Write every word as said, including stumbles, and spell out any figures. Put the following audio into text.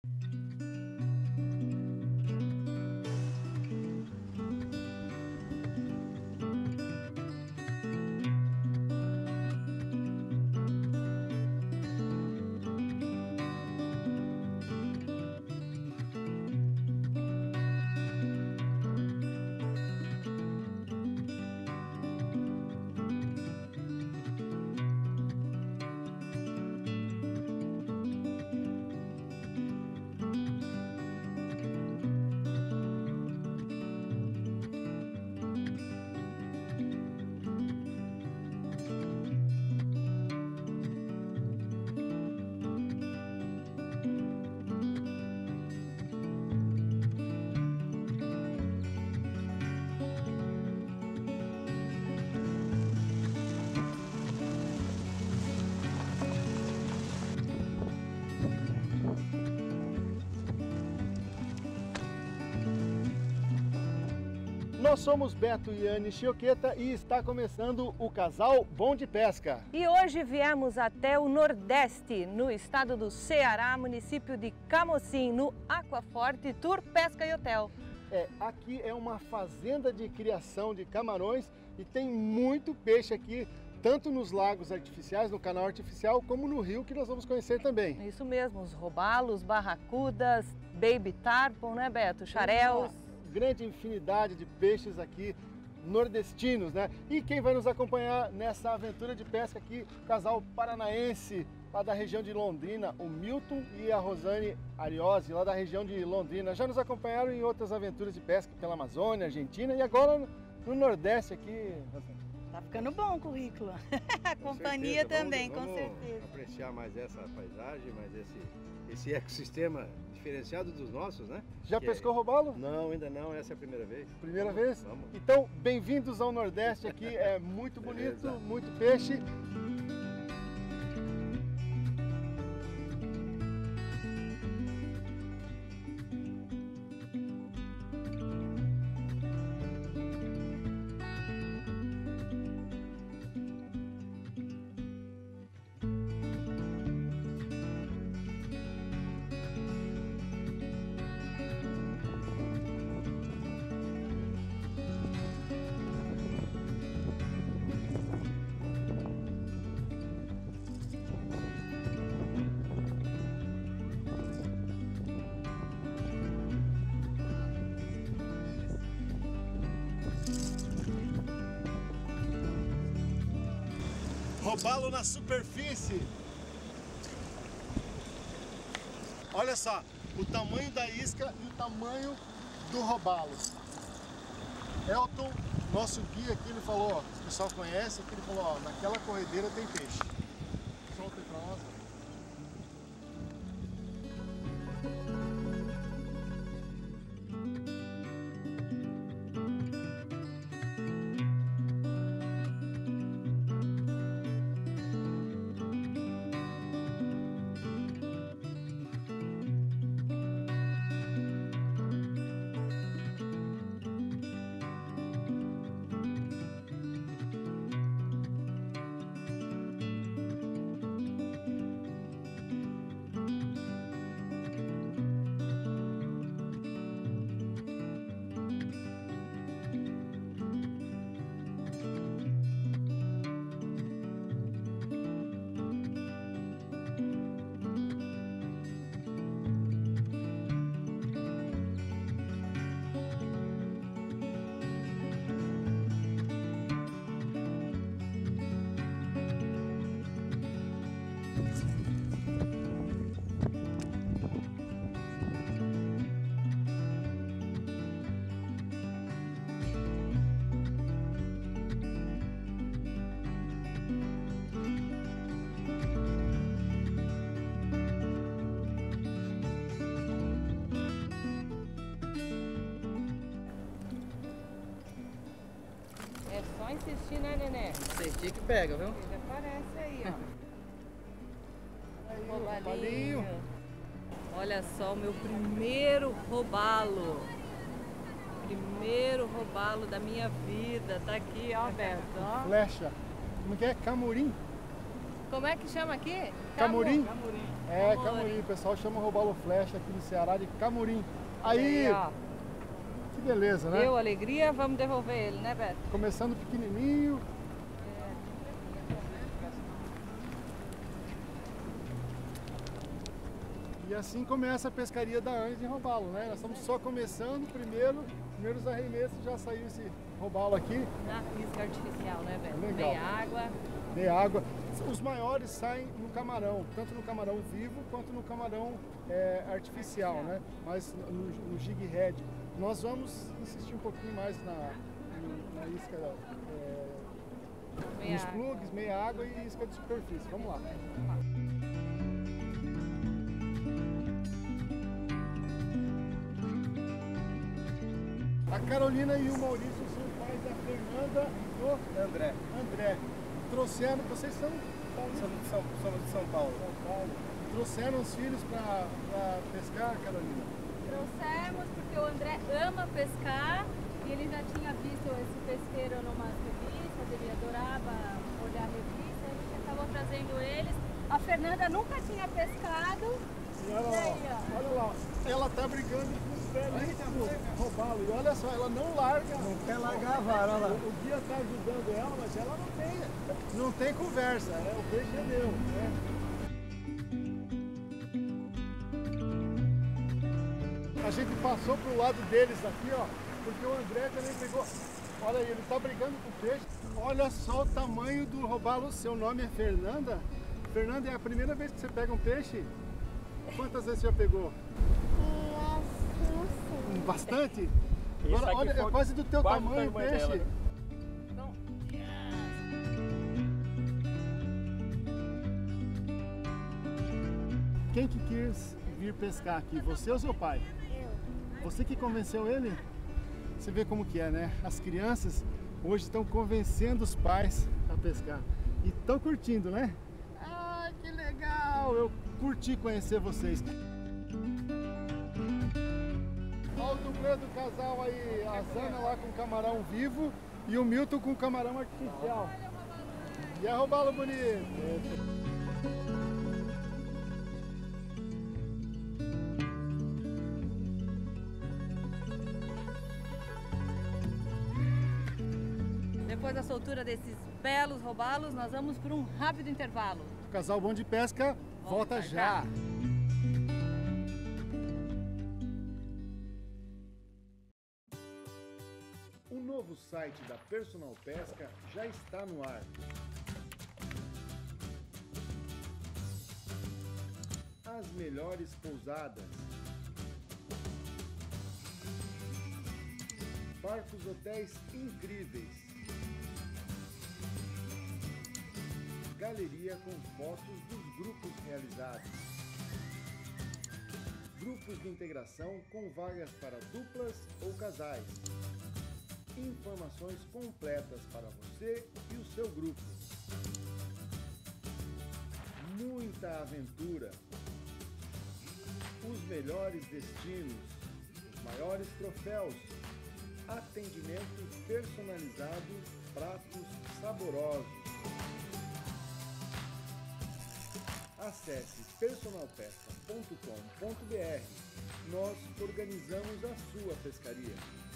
Nós somos Beto e Anne Chioqueta e está começando o Casal Bom de Pesca. E hoje viemos até o Nordeste, no estado do Ceará, município de Camocim, no Aquaforte Tour Pesca e Hotel. É, aqui é uma fazenda de criação de camarões e tem muito peixe aqui, tanto nos lagos artificiais, no canal artificial, como no rio, que nós vamos conhecer também. Isso mesmo, os robalos, barracudas, baby tarpon, né, Beto? Xaréus. Grande infinidade de peixes aqui nordestinos, né? E quem vai nos acompanhar nessa aventura de pesca aqui, casal paranaense lá da região de Londrina, o Milton e a Rosane Ariose, lá da região de Londrina. Já nos acompanharam em outras aventuras de pesca pela Amazônia, Argentina e agora no Nordeste aqui, Rosane. Tá ficando bom o currículo. A companhia certeza. também, vamos, com vamos certeza. apreciar mais essa paisagem, mais esse, esse ecossistema diferenciado dos nossos, né? Já Que pescou é... robalo? Não, ainda não, essa é a primeira vez. Primeira vamos, vez? Vamos. Então, bem-vindos ao Nordeste aqui, é muito bonito, Beleza. muito peixe. Robalo na superfície. Olha só, o tamanho da isca e o tamanho do robalo. Elton, nosso guia aqui, ele falou, ó, o pessoal conhece, aqui ele falou, ó, naquela corredeira tem peixe. Solta aí pra nós. É só insistir, né, Nenê? Insistir que pega, viu? Ele aparece aí, ó. Aí, Robalinho. robalinho. Olha só o meu primeiro robalo. Primeiro robalo da minha vida. Tá aqui, ó, Beto. Ó. Flecha. Como que é? Camorim? Como é que chama aqui? Camurim? Camurim. É, Camurim. Camurim. O pessoal chama o robalo flecha aqui no Ceará de Camurim. Aí, ó. que beleza, né? Deu alegria, vamos devolver ele, né, Beto? Começando pequenininho. E assim começa a pescaria da Andes de robalo, né? Nós estamos só começando, primeiro, primeiros arremessos, já saiu esse robalo aqui. Na isca artificial, né, Beto? Legal. Tem água. De água. Os maiores saem no camarão, tanto no camarão vivo quanto no camarão é, artificial, né? Mas no, no jig head. Nós vamos insistir um pouquinho mais na, na isca, é, Meia nos água. plugs, meia água e isca de superfície. Vamos lá. Vamos lá. A Carolina e o Maurício são pais da Fernanda e do André, André. Trouxeram, vocês são somos de São, somos de São Paulo. São Paulo. Trouxeram os filhos para pescar, Carolina? Trouxemos porque o André ama pescar e ele já tinha visto esse pesqueiro numa revistas, ele adorava olhar revista, a gente acabou trazendo eles. A Fernanda nunca tinha pescado. E olha E aí, lá, ó. olha lá, ela tá brigando com o velho roubá-lo. E olha só, ela não larga. Não quer largar a vara, olha lá. O, o guia tá ajudando ela, mas ela não tem, não tem conversa. É, o peixe é meu, né? A gente passou pro lado deles aqui, ó, porque o André também pegou. Olha aí, ele tá brigando com o peixe. Olha só o tamanho do robalo. Seu nome é Fernanda? Fernanda, é a primeira vez que você pega um peixe? Quantas vezes você já pegou? Bastante? Agora, olha, é quase do teu tamanho o peixe. Então, Quem que quis vir pescar aqui? Você ou seu pai? Você que convenceu ele? Você vê como que é, né? As crianças hoje estão convencendo os pais a pescar. E estão curtindo, né? Ah, que legal! Eu curti conhecer vocês. Olha o dublê do casal aí, a Zana lá com camarão vivo e o Milton com camarão artificial. E é robalo bonito! depois da soltura desses belos robalos, nós vamos para um rápido intervalo. O Casal Bom de Pesca volta, Volta já! já. O novo site da Personal Pesca já está no ar. As melhores pousadas, barcos hotéis incríveis, galeria com fotos dos grupos realizados, grupos de integração com vagas para duplas ou casais, informações completas para você e o seu grupo, muita aventura, os melhores destinos, os maiores troféus, atendimento personalizado, pratos saborosos. Acesse personal pesca ponto com ponto br. Nós organizamos a sua pescaria.